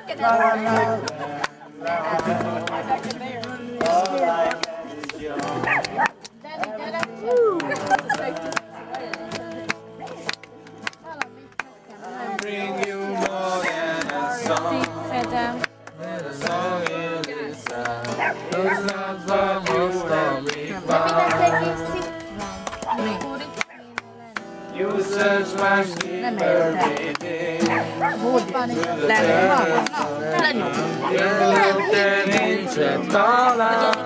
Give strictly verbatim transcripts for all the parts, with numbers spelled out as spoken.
looking at Bring you more than a song. A song in this sound. Those songs of you will be found. You search much deeper within. You looked and into all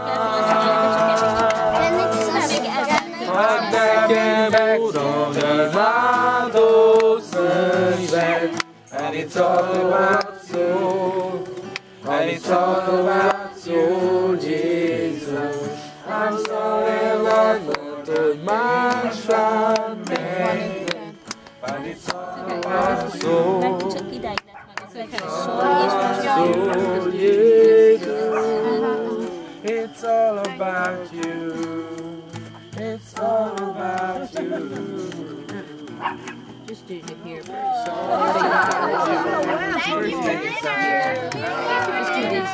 and it's all about you, and it's all about you, Jesus. I'm sorry, Lord, for too much from me, but it's all about you, it's all about you, it's all about you. Just do it here first. Just do this.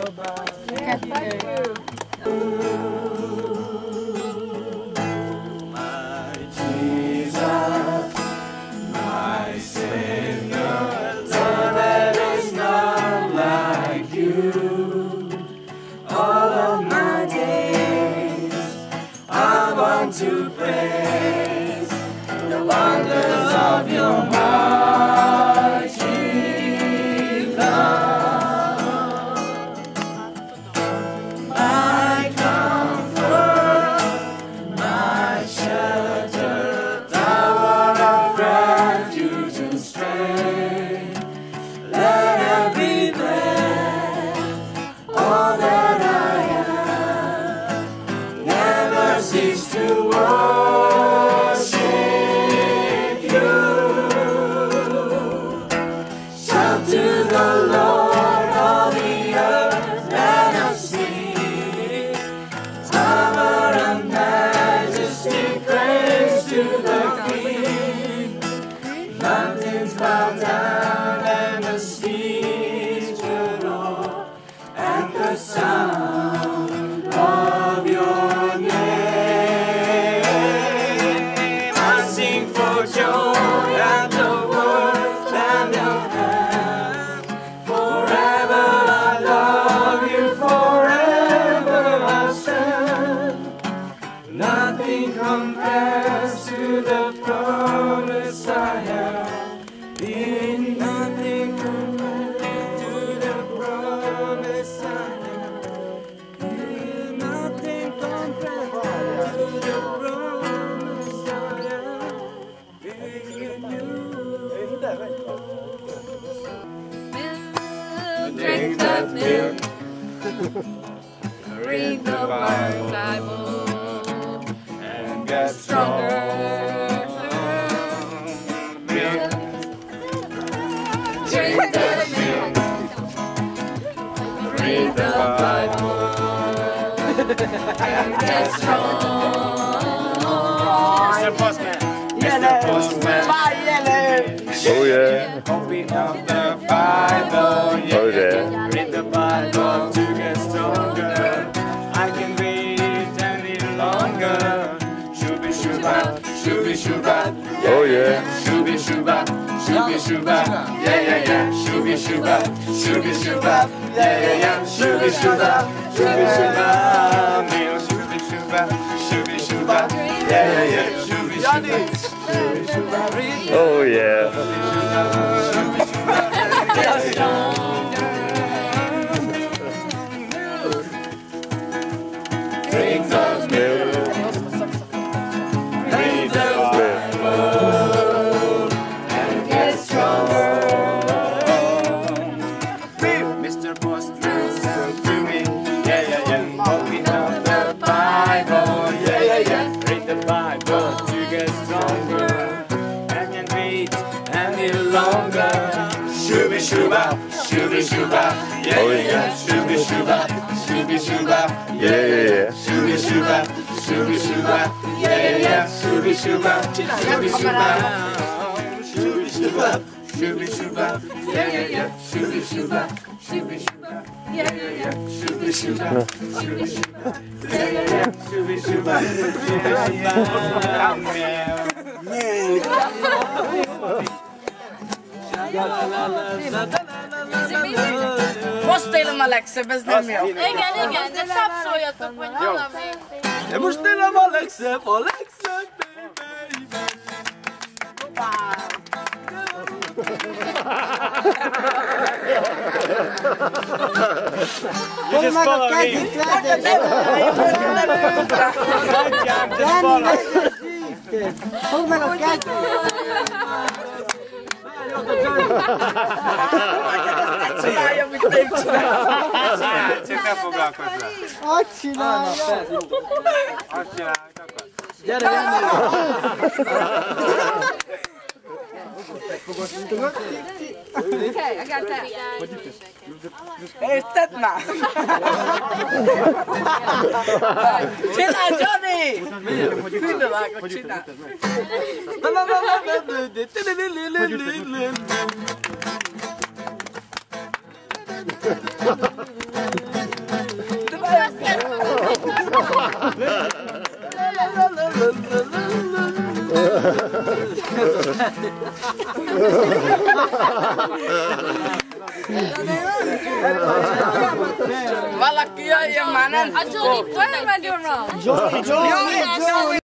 My Jesus, my Savior, Lord, there is none like you. All of my days, I want to praise the wonders of your mighty love. My comfort, my shelter, tower of refuge and strength. Let every breath, all that I am, never cease to worship. To the Lord, all the earth, let us sing. Power and majesty, praise to the King. Mountains bow down and the seas roar at the sound of your name. I sing for joy at the words and the compares to the promise I have in nothing compares to the promise I have in nothing compares to the promise I have in you. Drink the milk, read the Bible, get stronger. Milk. Drink the milk. Read the Bible. And get strong. Mister Postman. Mister Postman. Oh yeah. Open up the Bible. Yeah. Oh yeah. Read the Bible to get stronger. I can read it any longer. Shooby shooba, oh yeah. Shooby shooba, shooby shooba, yeah yeah yeah. Shooby shooba, shooby shooba, yeah yeah yeah. Shooby shooba, shooby shooba, meal shooby shooba, shooby shooba, yeah yeah yeah. Shooby shooba, shooby shooba, oh yeah. Drink those milk. Mister Postman, send to me, yeah, yeah, yeah. Open up the Bible, yeah, yeah, yeah. Read the Bible to get stronger. I can read any longer. Shooby shooba, shooby shooba, yeah, yeah, yeah. Shooby shooba, shooby shooba, yeah, yeah, yeah. Shooby shooba, shooby shooba, yeah, yeah, yeah. Shooby shooba, shooby shooba, shooby shooba, Shooby shooba, yeah yeah yeah. Shooby shooba, shooby shooba, yeah yeah yeah. Shooby shooba, shooby shooba, yeah yeah yeah. Shooby shooba, shooby shooba. Most élem a legszebb, ez nem jó. Igen, igen, de tapsoljatok, vagy valami. De most élem a legszebb, a legszebb, baby. You just follow me. Just follow. Fogd meg a kezét! Csinálja, mit nem csinál. Csinálj, csak ne foglalkozz vele. Hogy csinálja? Azt csinálj, amit akarsz. Gyere, Jani! Okay, I got that. Érted már? Csinálj, Johnny! Fülbevágod, csinálj! Valaki jöjjön már, nem A Johnny, what am I doing wrong? Johnny, Johnny, Johnny!